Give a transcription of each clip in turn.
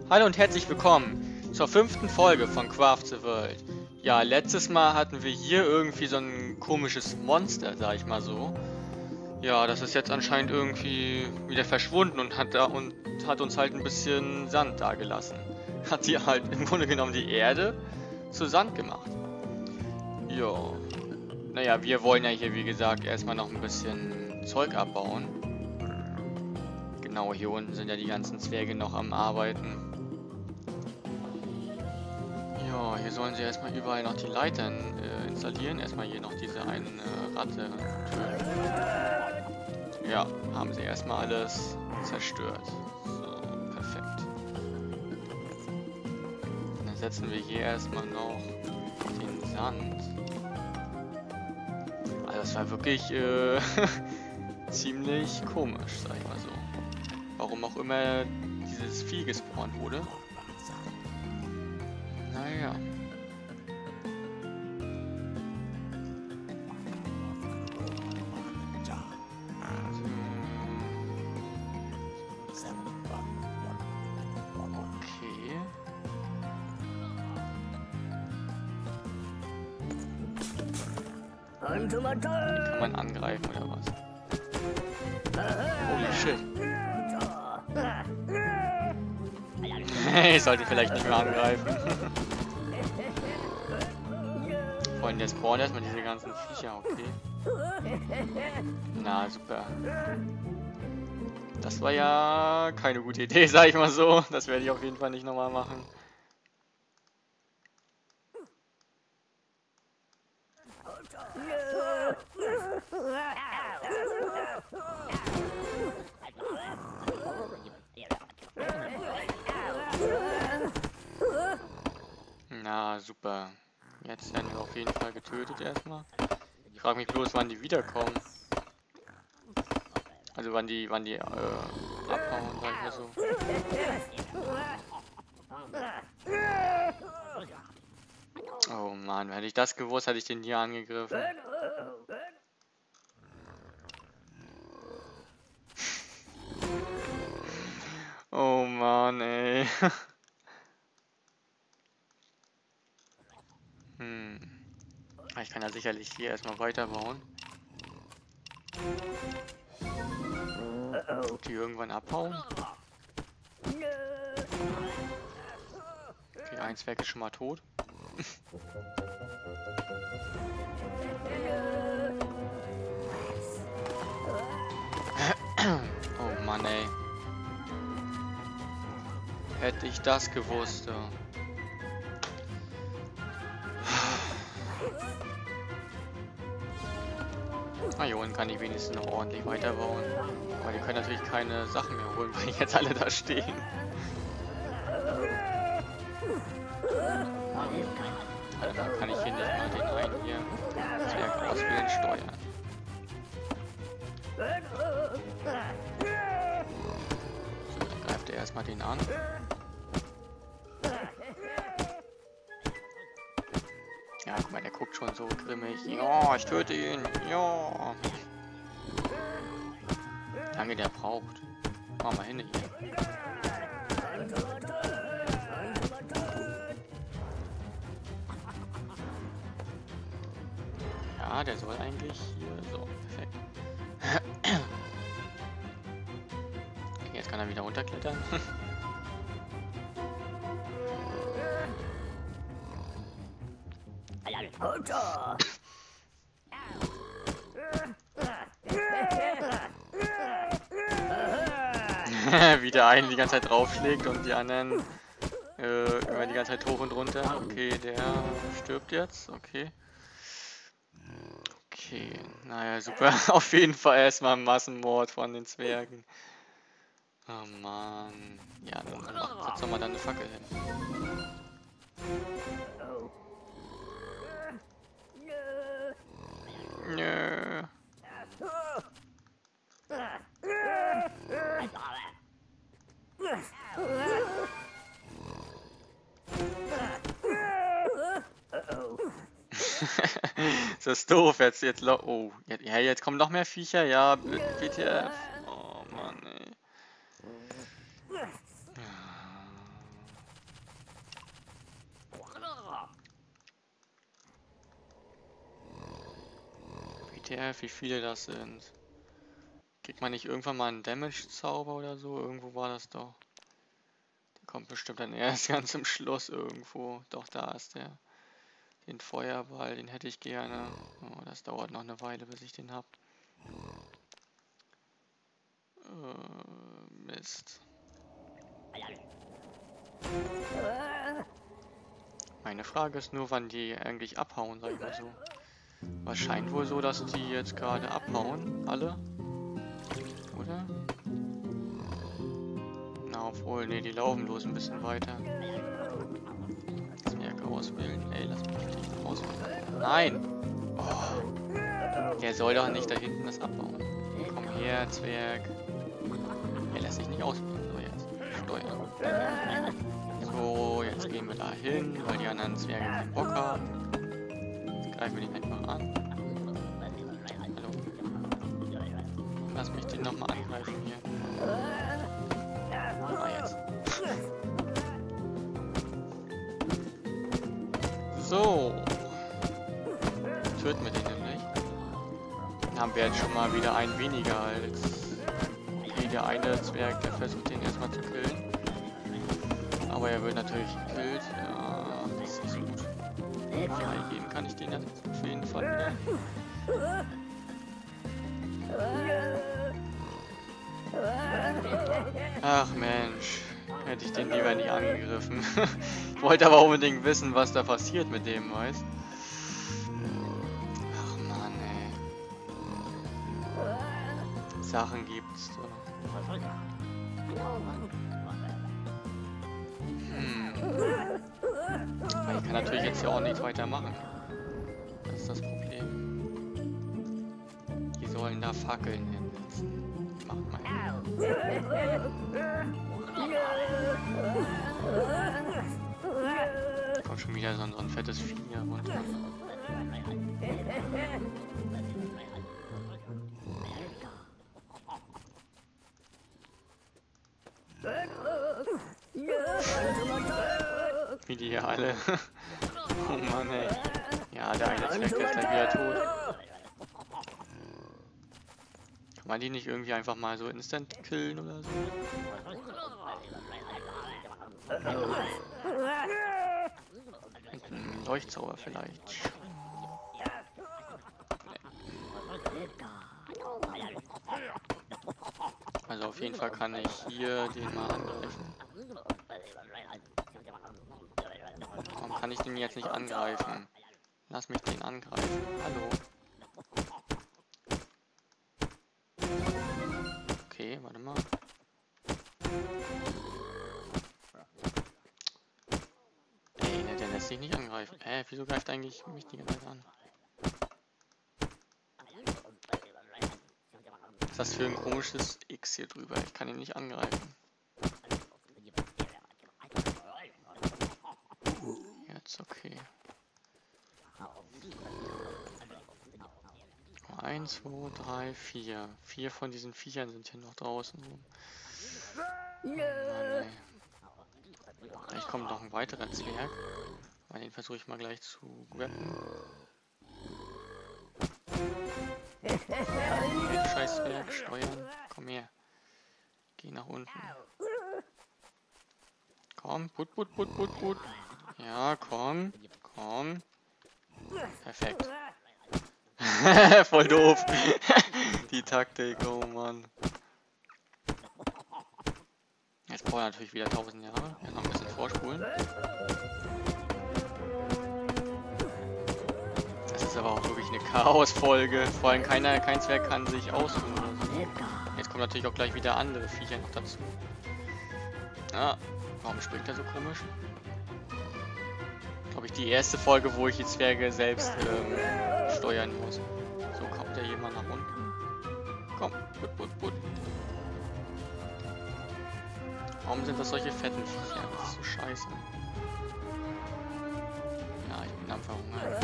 Hallo und herzlich willkommen zur 5. Folge von Craft the World. Ja, letztes Mal hatten wir hier irgendwie so ein komisches Monster, sag ich mal so. Ja, das ist jetzt anscheinend irgendwie wieder verschwunden und hat uns halt ein bisschen Sand dagelassen. Hat hier halt im Grunde genommen die Erde zu Sand gemacht. Ja. Naja, wir wollen ja hier, wie gesagt, erstmal noch ein bisschen Zeug abbauen. Genau, hier unten sind ja die ganzen Zwerge noch am Arbeiten. Ja, hier sollen sie erstmal überall noch die Leitern installieren. Erstmal hier noch diese eine Ratte töten. Ja, haben sie erstmal alles zerstört. So, perfekt. Dann setzen wir hier erstmal noch den Sand. Also das war wirklich ziemlich komisch, sag ich mal so. Warum auch immer dieses Vieh gespawnt wurde. Naja. Okay. Den kann man angreifen oder was? Holy shit. Ich sollte vielleicht nicht mehr angreifen. Freunde, der spawnen erstmal diese ganzen Viecher, okay. Na, super. Das war ja keine gute Idee, sag ich mal so. Das werde ich auf jeden Fall nicht nochmal machen. Na, super. Jetzt werden wir auf jeden Fall getötet erstmal. Ich frage mich bloß, wann die wiederkommen. Also wann die abhauen, sag ich mal so. Oh Mann, hätte ich das gewusst, hätte ich den hier angegriffen. Oh Mann, ey. Ich kann ja sicherlich hier erstmal weiterbauen. Ob die irgendwann abhauen? Okay, ein Zwerg ist schon mal tot. Oh Mann, ey. Hätte ich das gewusst, ja. Ah, hier unten kann ich wenigstens noch ordentlich weiterbauen. Aber die können natürlich keine Sachen mehr holen, weil jetzt alle da stehen. Also da kann ich hier nicht mal den einen hier Zwerg auswählen, steuern. So, dann greift er erstmal den an. Ja, guck mal, der guckt schon so grimmig. Ja, ich töte ihn. Ja. Wie lange der braucht. Mach mal hin hier. Ja, der soll eigentlich hier. So, perfekt. Okay, jetzt kann er wieder runterklettern. Wie der eine die ganze Zeit draufschlägt und die anderen immer die ganze Zeit hoch und runter. Okay, der stirbt jetzt. Okay. Okay, naja, super. Auf jeden Fall erstmal ein Massenmord von den Zwergen. Oh Mann. Ja, dann setz doch mal da eine Fackel hin. Nö. Das ist doof, jetzt oh, ja, jetzt kommen noch mehr Viecher, ja, bitte. Oh Mann, ey. WTF, wie viele das sind. Kriegt man nicht irgendwann mal einen Damage-Zauber oder so? Irgendwo war das doch. Der kommt bestimmt dann erst ganz zum Schluss irgendwo. Doch, da ist der. Den Feuerball, den hätte ich gerne. Oh, das dauert noch eine Weile, bis ich den hab. Mist. Meine Frage ist nur, wann die eigentlich abhauen, sag ich mal so. Aber es scheint wohl so, dass die jetzt gerade abhauen, alle. Oder? Na, obwohl, ne, die laufen bloß ein bisschen weiter. Zwerg auswählen. Ey, lass mich nicht auswählen. Nein! Oh, der soll doch nicht da hinten das abbauen. Komm her, Zwerg. Er lässt sich nicht auswählen. So, jetzt. Steuern. So, jetzt gehen wir da hin, weil die anderen Zwerge keinen Bock haben. Jetzt greifen wir den einfach an. Hallo. Lass mich den nochmal angreifen hier. Ah, jetzt. So. Töten wir den nämlich. Dann haben wir jetzt schon mal wieder einen weniger als... Okay, der eine Zwerg, der versucht den erstmal zu killen. Aber er wird natürlich gekillt. Ja, das ist nicht so gut. Freigeben kann ich den jetzt auf jeden Fall wieder. Ach Mensch, hätte ich den lieber nicht angegriffen. Ich wollte aber unbedingt wissen, was da passiert mit dem, weißt? Ach Mann, ey. Sachen gibt's so. Aber ich kann natürlich jetzt ja auch nichts weiter machen. Das ist das Problem. Die sollen da Fackeln hinsetzen. Macht mal. Kommt schon wieder so ein fettes Vieh hier runter. Wie die hier alle. Oh Mann, ey. Ja, der eine Zwerg, der ist gleich wieder tot. Kann man die nicht irgendwie einfach mal so instant killen oder so? Mit einem Leuchtzauber vielleicht. Also auf jeden Fall kann ich hier den mal angreifen. Warum kann ich den jetzt nicht angreifen? Lass mich den angreifen. Hallo. Okay, warte mal. Ey, ne, der lässt sich nicht angreifen. Wieso greift eigentlich mich die ganze Zeit an? Was ist das für ein komisches X hier drüber? Ich kann ihn nicht angreifen. Jetzt okay. 1, 2, 3, 4. 4 von diesen Viechern sind hier noch draußen. Mann, ey. Vielleicht kommt noch ein weiterer Zwerg. Aber den versuche ich mal gleich zu grappen. Scheiß Zwerg, steuern. Komm her. Geh nach unten. Komm, put. Ja, komm. Perfekt. Voll doof. Die Taktik, oh Mann. Jetzt braucht er natürlich wieder 1000 Jahre. Ja, noch ein bisschen vorspulen. Das ist aber auch wirklich eine Chaos-Folge. Vor allem kein Zwerg kann sich ausruhen oder so. Jetzt kommen natürlich auch gleich wieder andere Viecher noch dazu. Ja, warum springt er so komisch? Glaube ich die erste Folge, wo ich die Zwerge selbst steuern muss. So, kommt der jemand nach unten? Komm, put. Warum sind das solche fetten Viecher? Das ist so scheiße. Ja, ich bin am Verhungern.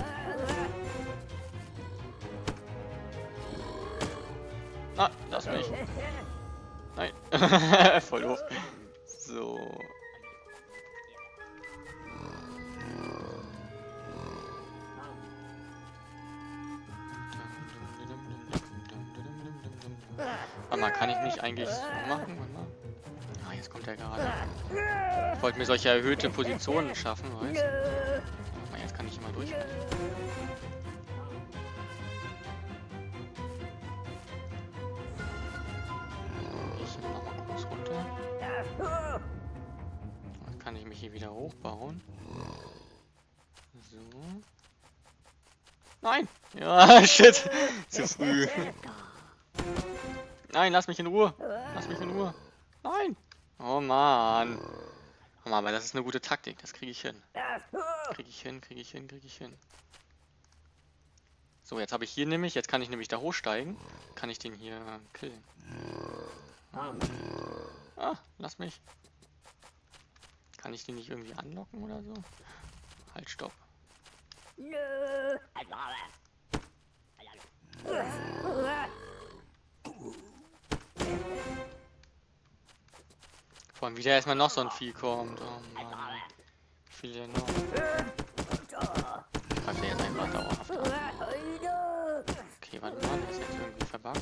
Ah, lass mich. Nein. Voll doof. So. mal, kann ich nicht eigentlich so machen? Warte mal. Ah, jetzt kommt er gerade. Ich wollte mir solche erhöhte Positionen schaffen, weißt du? Aber jetzt kann ich immer durch. Ich nochmal kurz runter. Dann kann ich mich hier wieder hochbauen. So. Nein! Ja, shit! Zu früh. Nein, lass mich in Ruhe! Lass mich in Ruhe! Nein! Oh Mann! Oh Mann, aber das ist eine gute Taktik, das kriege ich hin. Kriege ich hin, kriege ich hin, kriege ich hin. So, jetzt habe ich hier nämlich, jetzt kann ich nämlich da hochsteigen. Kann ich den hier killen. Ah, lass mich. Kann ich den nicht irgendwie anlocken oder so? Halt, stopp. Vor allem wieder erstmal noch so ein Vieh kommt. Oh Mann. Wie viel denn noch? Ich greife jetzt einfach dauerhaft an. Okay, warte mal, der ist jetzt irgendwie verbuggt.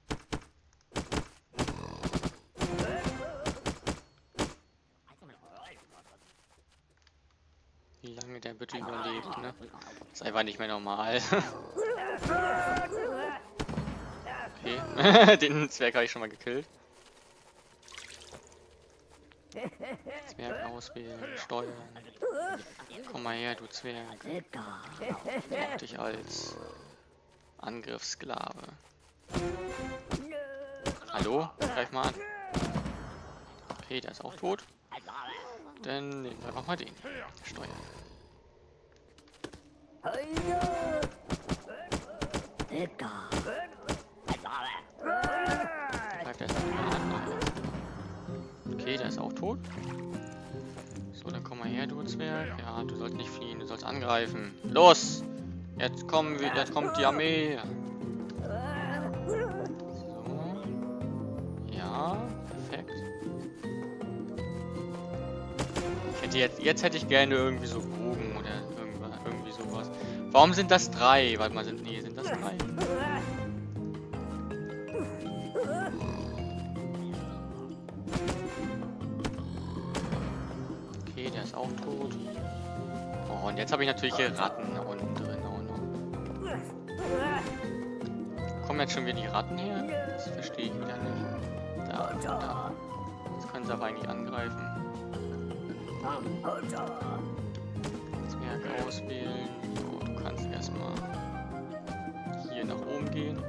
Wie lange der bitte überlebt, ne? Ist einfach nicht mehr normal. Okay, den Zwerg habe ich schon mal gekillt. Zwerg auswählen, steuern. Komm mal her, du Zwerg. Ich mach dich als Angriffssklave. Hallo? Greif mal an. Okay, der ist auch tot. Dann nehmen wir nochmal den. Steuern. Greift erst mal an. Okay, der ist auch tot. So, dann komm mal her, du Zwerg. Ja, du sollst nicht fliehen, du sollst angreifen. Los! Jetzt kommt die Armee. So. Ja, perfekt. Jetzt hätte ich gerne irgendwie so Bogen oder irgendwie sowas. Warum sind das 3? Warte mal, sind das 3? Okay, der ist auch tot. Oh, und jetzt habe ich natürlich hier Ratten da unten drin. Oh no. Kommen jetzt schon wieder die Ratten her? Das verstehe ich wieder nicht. Da. Jetzt können sie aber eigentlich angreifen. Zwerg auswählen. So, du kannst erstmal hier nach oben gehen.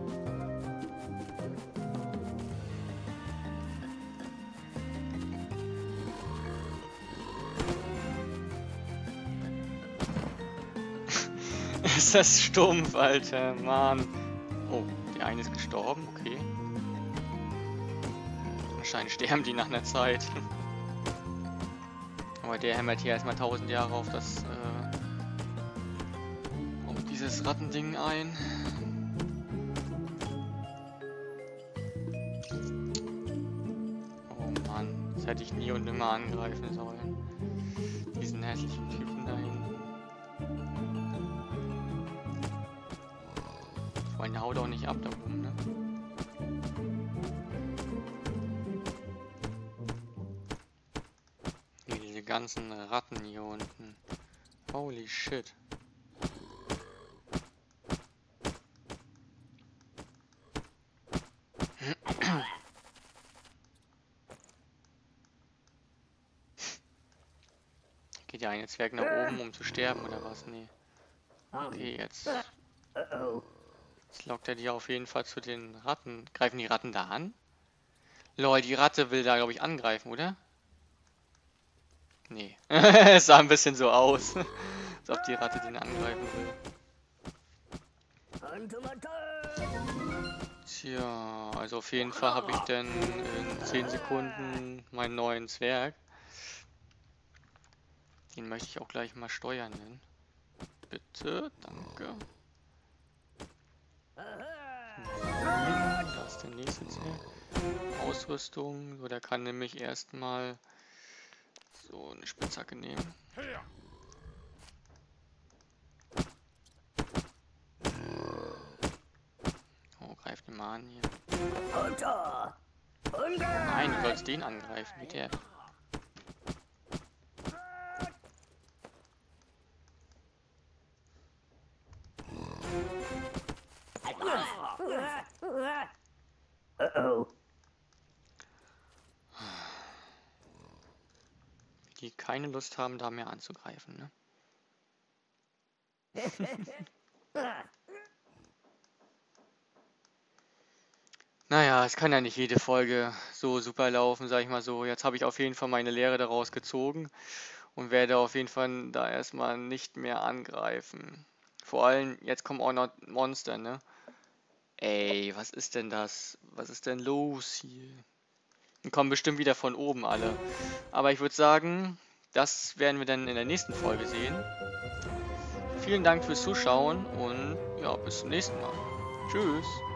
Ist das stumpf, Alter, Mann. Oh, die eine ist gestorben, okay. Wahrscheinlich sterben die nach einer Zeit. Aber der hämmert hier erstmal 1000 Jahre auf dieses Rattending ein. Oh Mann, das hätte ich nie und nimmer angreifen sollen. Diesen hässlichen Typen da hinten. Vor allem, der haut auch nicht ab da oben, ne? Diese ganzen Ratten hier unten. Holy shit. Geht ja ein Zwerg nach oben, um zu sterben, oder was? Nee. Okay, jetzt lockt er die auf jeden Fall zu den Ratten. Greifen die Ratten da an? Lol, die Ratte will da, glaube ich, angreifen, oder? Nee. Es sah ein bisschen so aus. Als ob die Ratte den angreifen will. Tja, also auf jeden Fall habe ich dann in 10 Sekunden meinen neuen Zwerg. Den möchte ich auch gleich mal steuern. Denn. Bitte, danke. Da ist der nächste Zwerg. Ausrüstung. So, der kann nämlich erstmal so eine Spitzhacke nehmen. Oh, greift geh mal an hier. Nein, du sollst den angreifen, mit der. Die keine Lust haben, da mehr anzugreifen, ne? Naja, es kann ja nicht jede Folge so super laufen, sag ich mal so. Jetzt habe ich auf jeden Fall meine Lehre daraus gezogen und werde auf jeden Fall da erstmal nicht mehr angreifen. Vor allem, jetzt kommen auch noch Monster, ne? Ey, was ist denn das? Was ist denn los hier? Die kommen bestimmt wieder von oben alle. Aber ich würde sagen, das werden wir dann in der nächsten Folge sehen. Vielen Dank fürs Zuschauen und ja, bis zum nächsten Mal. Tschüss.